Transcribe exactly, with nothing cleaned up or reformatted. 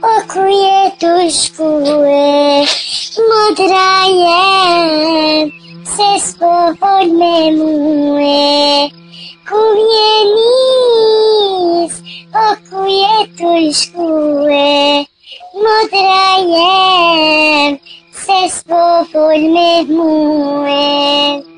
Okuje tužkuje, modrá je, se spovodne může. Kuvně níz, okuje tužkuje, modrá je, se spovodne může.